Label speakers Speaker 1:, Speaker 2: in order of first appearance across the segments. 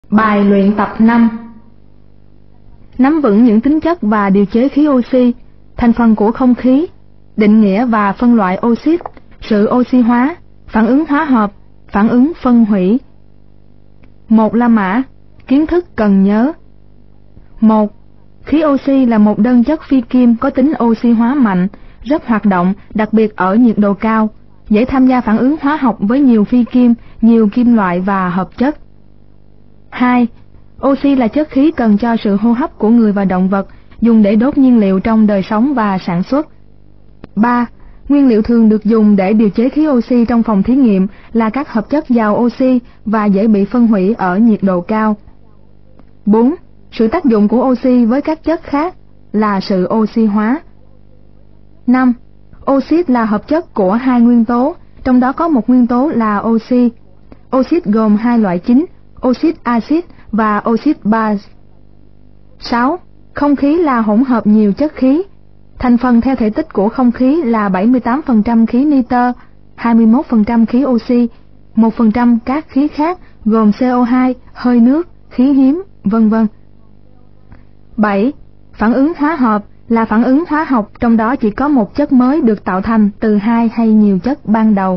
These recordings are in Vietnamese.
Speaker 1: Bài luyện tập 5. Nắm vững những tính chất và điều chế khí oxy, thành phần của không khí, định nghĩa và phân loại oxit, sự oxy hóa, phản ứng hóa hợp, phản ứng phân hủy. 1. La mã. Kiến thức cần nhớ. 1. Khí oxy là một đơn chất phi kim có tính oxy hóa mạnh, rất hoạt động, đặc biệt ở nhiệt độ cao, dễ tham gia phản ứng hóa học với nhiều phi kim, nhiều kim loại và hợp chất. 2. Oxy là chất khí cần cho sự hô hấp của người và động vật, dùng để đốt nhiên liệu trong đời sống và sản xuất. 3. Nguyên liệu thường được dùng để điều chế khí oxy trong phòng thí nghiệm là các hợp chất giàu oxy và dễ bị phân hủy ở nhiệt độ cao. 4. Sự tác dụng của oxy với các chất khác là sự oxy hóa. 5. Oxit là hợp chất của hai nguyên tố, trong đó có một nguyên tố là oxy. Oxit gồm hai loại chính, oxit axit và oxit base. 6. Không khí là hỗn hợp nhiều chất khí. Thành phần theo thể tích của không khí là 78% khí nitơ, 21% khí oxy, 1% các khí khác gồm CO2, hơi nước, khí hiếm, vân vân. 7. Phản ứng hóa hợp là phản ứng hóa học trong đó chỉ có một chất mới được tạo thành từ hai hay nhiều chất ban đầu.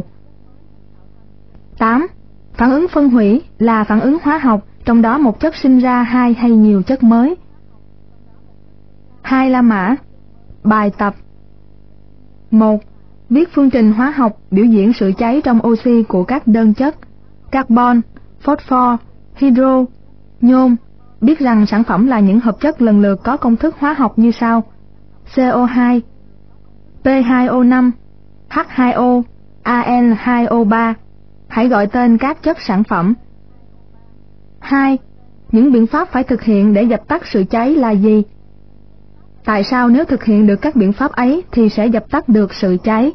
Speaker 1: 8. Phản ứng phân hủy là phản ứng hóa học trong đó một chất sinh ra hai hay nhiều chất mới. 2. La mã. Bài tập. 1. Viết phương trình hóa học biểu diễn sự cháy trong oxy của các đơn chất carbon, phosphor, hydro, nhôm. Biết rằng sản phẩm là những hợp chất lần lượt có công thức hóa học như sau: CO2, P2O5, H2O, An2O3. Hãy gọi tên các chất sản phẩm. 2. Những biện pháp phải thực hiện để dập tắt sự cháy là gì? Tại sao nếu thực hiện được các biện pháp ấy thì sẽ dập tắt được sự cháy?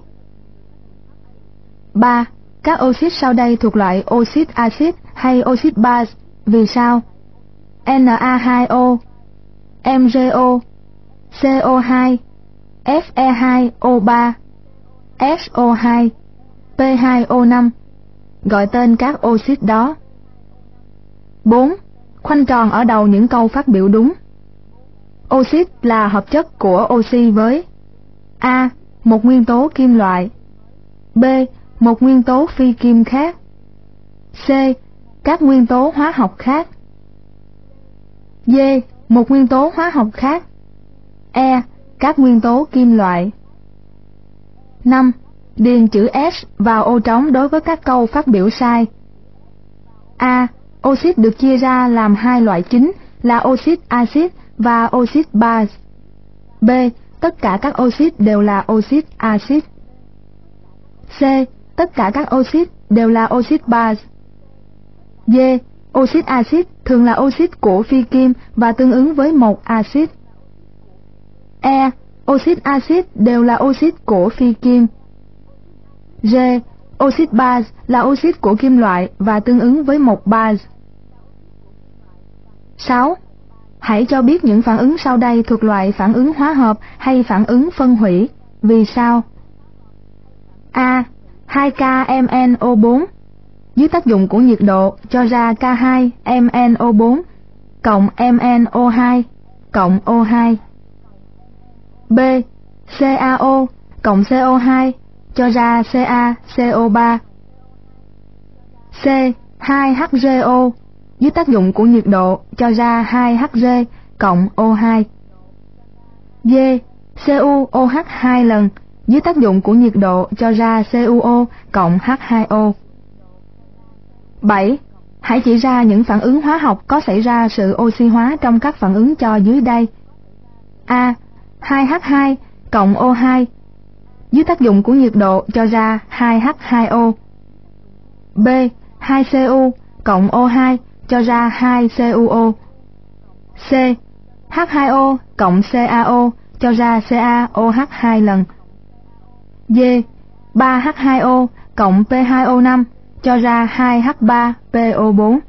Speaker 1: 3. Các oxit sau đây thuộc loại oxit axit hay oxit base, vì sao? Na2O, MgO, CO2, Fe2O3, SO2, P2O5. Gọi tên các oxit đó. 4. Khoanh tròn ở đầu những câu phát biểu đúng. Oxit là hợp chất của oxy với: A. Một nguyên tố kim loại. B. Một nguyên tố phi kim khác. C. Các nguyên tố hóa học khác. D. Một nguyên tố hóa học khác. E. Các nguyên tố kim loại. 5. Điền chữ S vào ô trống đối với các câu phát biểu sai. A. Oxit được chia ra làm hai loại chính là oxit axit và oxit base. B. Tất cả các oxit đều là oxit axit. C. Tất cả các oxit đều là oxit base. D. Oxit axit thường là oxit của phi kim và tương ứng với một axit. E. Oxit axit đều là oxit của phi kim. G. Oxit base là oxit của kim loại và tương ứng với một base. 6. Hãy cho biết những phản ứng sau đây thuộc loại phản ứng hóa hợp hay phản ứng phân hủy, vì sao? A. 2K-MnO4 dưới tác dụng của nhiệt độ cho ra K2MnO4 cộng MnO2 cộng O2. B. CaO cộng CO2 cho ra CaCO3. C. 2HgO dưới tác dụng của nhiệt độ cho ra 2Hg cộng O2. D. CuOH 2 lần dưới tác dụng của nhiệt độ cho ra CuO cộng H2O. 7. Hãy chỉ ra những phản ứng hóa học có xảy ra sự oxy hóa trong các phản ứng cho dưới đây. A. 2H2 cộng O2 dưới tác dụng của nhiệt độ cho ra 2H2O. B. 2Cu cộng O2 cho ra 2CuO. C. H2O cộng CaO cho ra CaOH 2 lần. D. 3H2O cộng P2O5 cho ra 2H3PO4.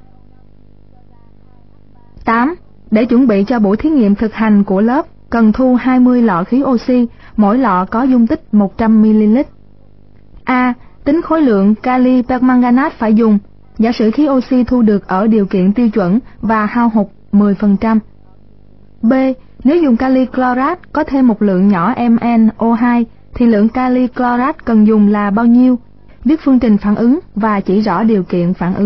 Speaker 1: 8. Để chuẩn bị cho buổi thí nghiệm thực hành của lớp, cần thu 20 lọ khí oxy, mỗi lọ có dung tích 100ml. A. Tính khối lượng kali permanganate phải dùng Giả sử khí oxy thu được ở điều kiện tiêu chuẩn và hao hụt 10%. B. Nếu dùng kali chlorat có thêm một lượng nhỏ MnO2 thì lượng kali chlorat cần dùng là bao nhiêu? Viết phương trình phản ứng và chỉ rõ điều kiện phản ứng.